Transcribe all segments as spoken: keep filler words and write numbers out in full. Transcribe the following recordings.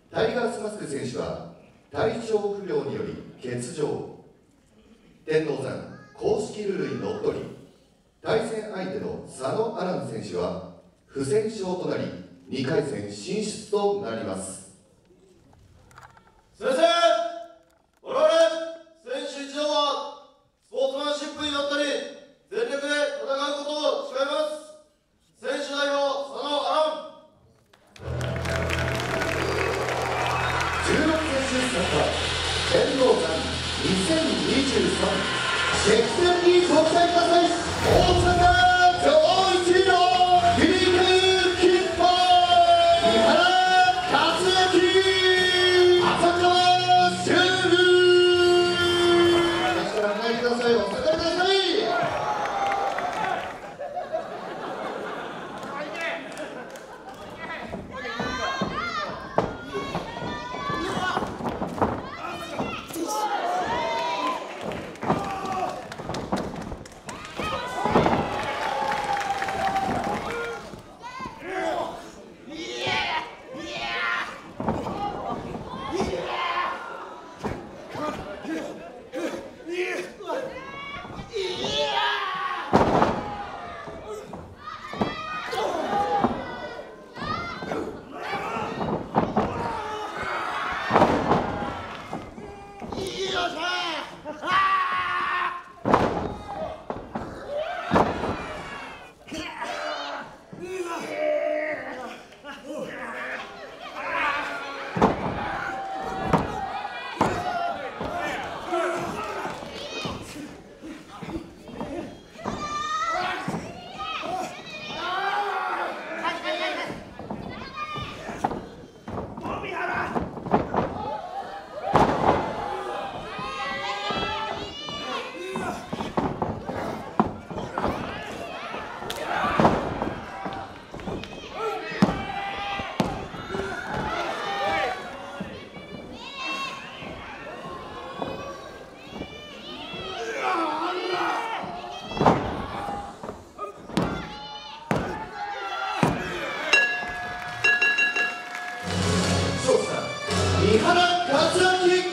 タイガースマスク選手は体調不良により欠場。天王山公式ルールにのっとり、対戦相手の佐野アラン選手は不戦勝となりにかい戦進出となります。 先生、我々選手一同はスポーツマンシップにのったり全力で戦うことを誓います。選手代表佐野アラン。 じゅうろく選手参加天王山にせんにじゅうさん激戦にご期待ください。大阪城一の響くキッパー三原克明、浅川修武。私から入りください。お下がりください。三原克明。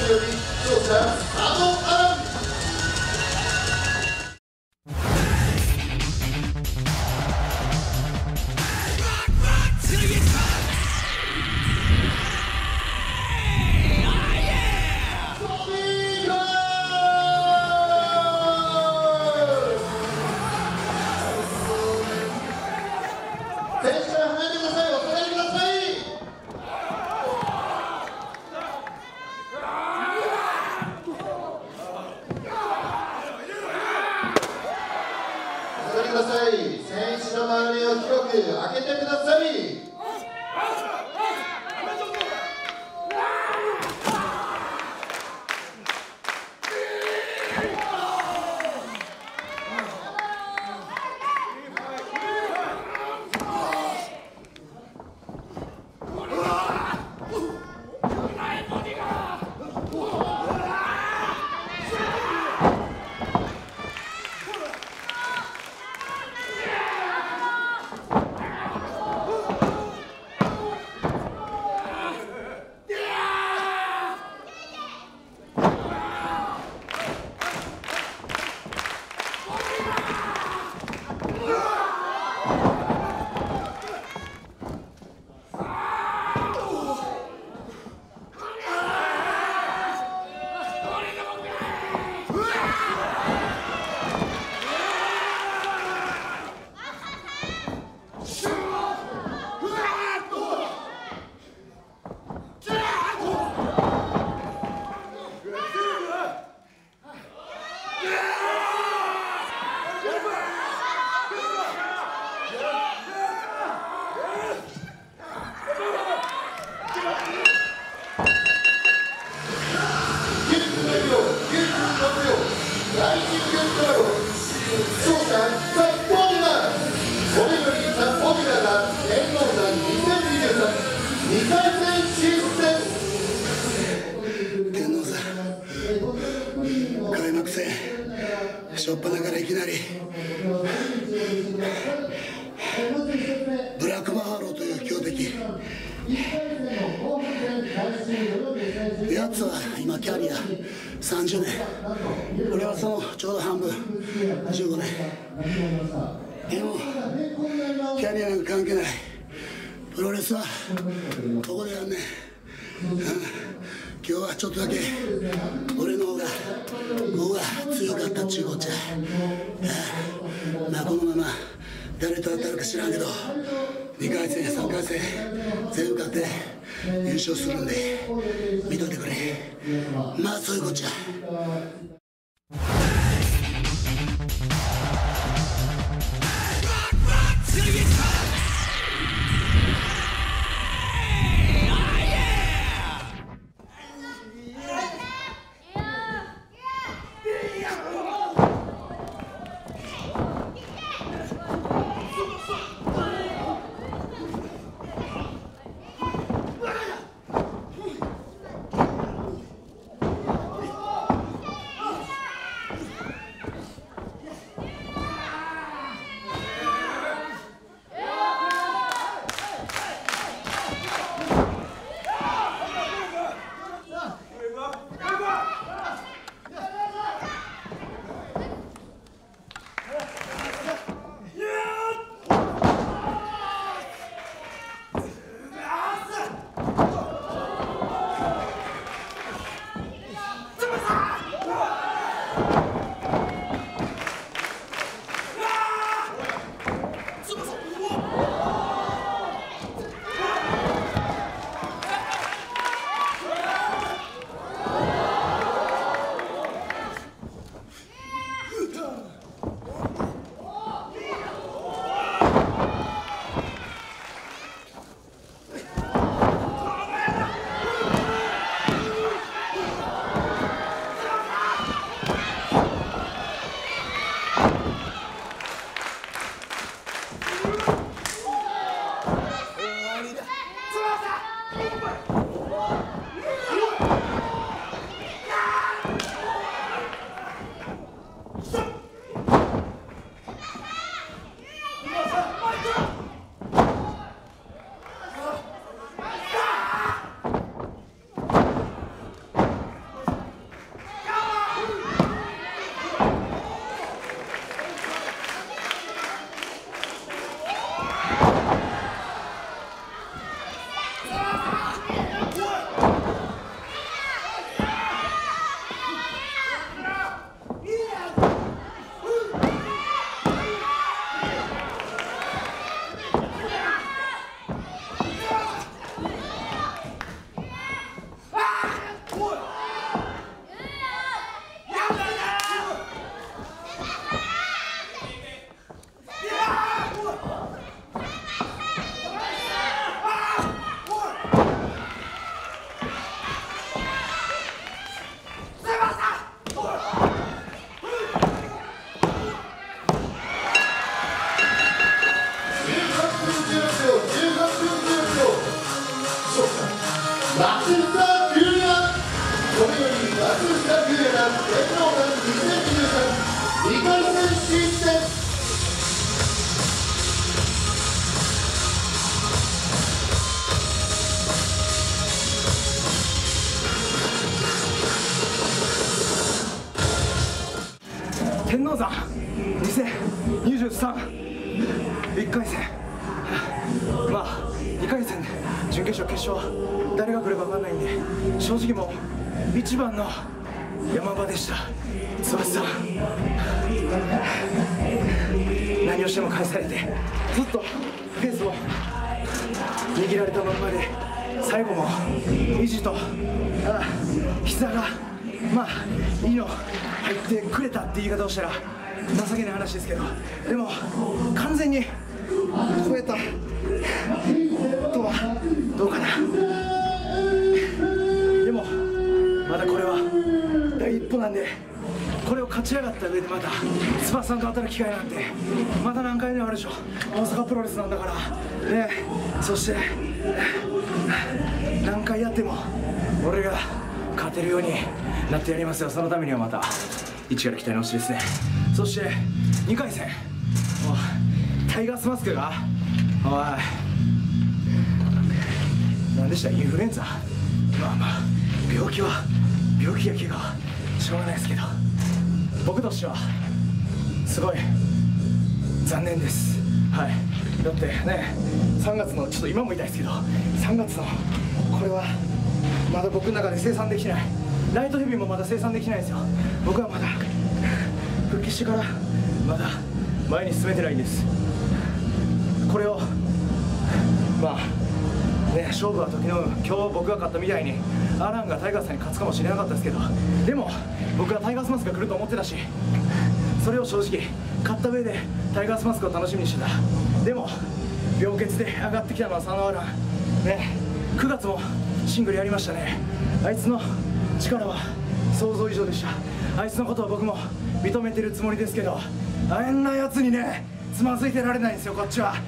スより勝者佐野アナン。ください。選手の周りを広く開けてください。開幕戦初っ端からいきなりブラックバファローという強敵、やつは今キャリアさんじゅうねん、俺はそのちょうど半分じゅうごねん。でもキャリアなんか関係ない、プロレスはここでやんねん。今日はちょっとだけ俺の方がここが強かったっちゅうこっちゃ。まあこのまま誰と当たるか知らんけどにかい戦さんかい戦全部勝って優勝するんで見といてくれ。まあそういうこっちゃ。 これより松下優也団天皇団にせんにじゅうさんにかい戦進出です。 天王山にせんにじゅうさんいっかい戦、まあにかい戦で準決勝決勝誰が来るか分かんないんで、正直もう一番の山場でした。翼さん何をしても返されて、ずっとペースを握られたまんまで、最後も肘とあ膝がまあいいの入ってくれたって言い方をしたら情けない話ですけど、でも完全に超えたとはどうかな。でもまだこれは第一歩なんで、これを勝ち上がった上でまた翼さんと当たる機会なんてまた何回でもあるでしょ。大阪プロレスなんだからね。そして何回やっても俺が勝てるようになってやりますよ。そのためにはまた一から鍛え直しですね。そしてにかい戦、タイガースマスクがおい何でした、インフルエンザ、まあまあ病気は病気や怪我はしょうがないですけど、僕としてはすごい残念です。はい、だってねさんがつのちょっと今も痛いですけどさんがつのこれはまだ僕の中で生産できない、ライトヘビーもまだ生産できないですよ。僕はまだ復帰してからまだ前に進めてないんです。これをまあね、勝負は時の運、今日僕が勝ったみたいにアランがタイガースさんに勝つかもしれなかったですけど、でも僕はタイガースマスクが来ると思ってたし、それを正直勝った上でタイガースマスクを楽しみにしてた。でも病欠で上がってきたのは佐野アランね、くがつもシングルやりましたね。あいつの力は想像以上でした。あいつのことは僕も認めてるつもりですけど、あんなやつにねつまずいてられないんですよこっちは。あ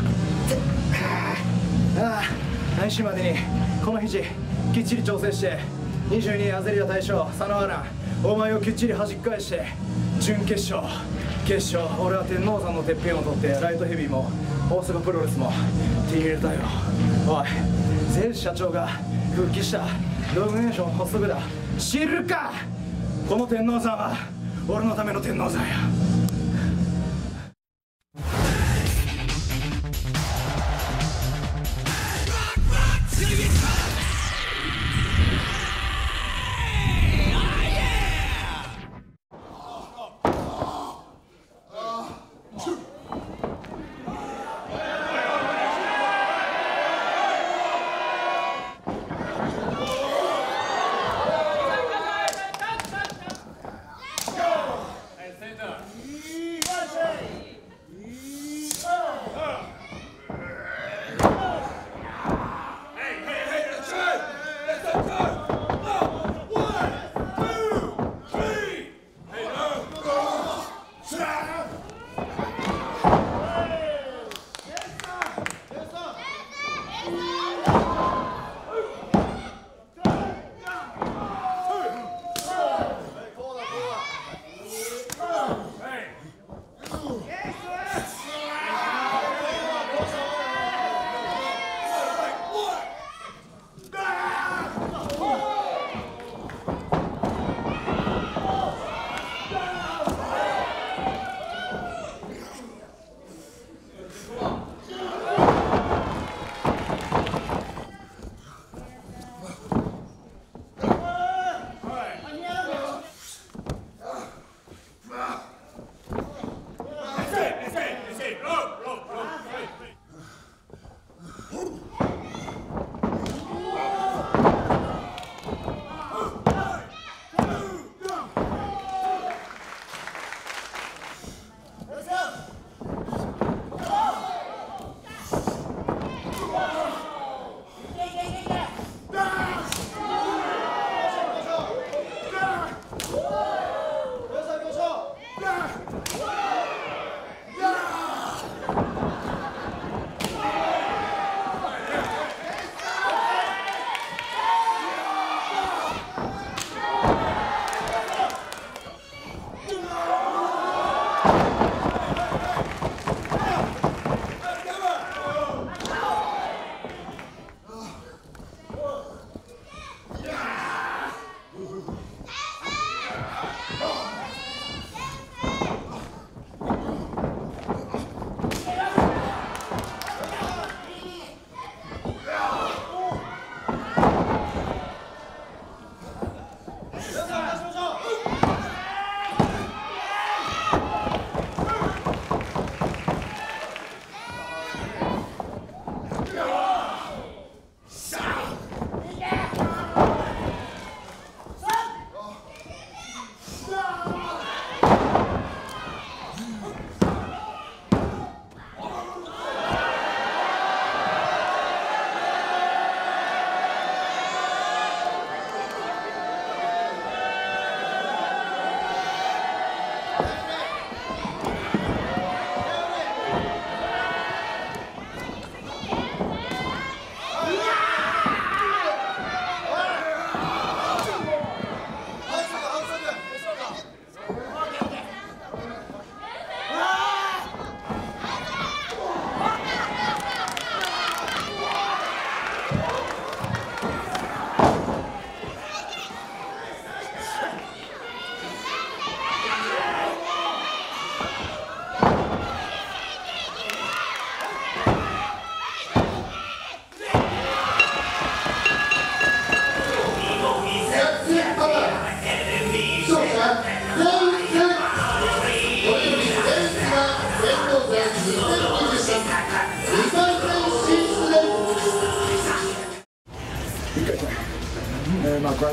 あ来週までにこの肘きっちり調整して、にじゅうにアゼリア大将佐野アランお前をきっちり弾き返して準決勝決勝、俺は天王山のてっぺんを取ってライトヘビーも大阪プロレスも手に入れたよ。おい前社長が復帰したドミネーション発足だ、知るか。この天王山は俺のための天王山や。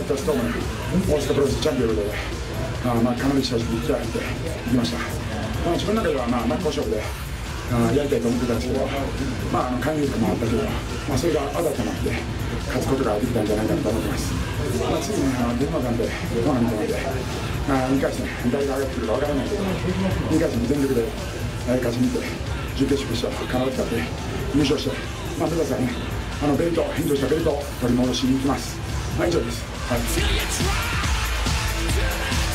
ったストーム大阪プロレスチャンピオンで、あまあ、かなり正直気合い入っていきました。まあ、自分の中では、まあ、真っ向勝負であやりたいと思ってたんですけど、まあ、あの勧誘とかもあったけど、まあ、それがあだとなって勝つことができたんじゃないかなと思ってます。まあ、次ね、あの電話間でトーナメントなんで、まあ、にかい戦誰が上がってくるか分からないけど、にかい戦全力で勝ちに行って準決勝決勝必ず勝って優勝して、まあ、目指すはね、あのベルト返上したベルトを取り戻しに行きます。まあ、以上です。はい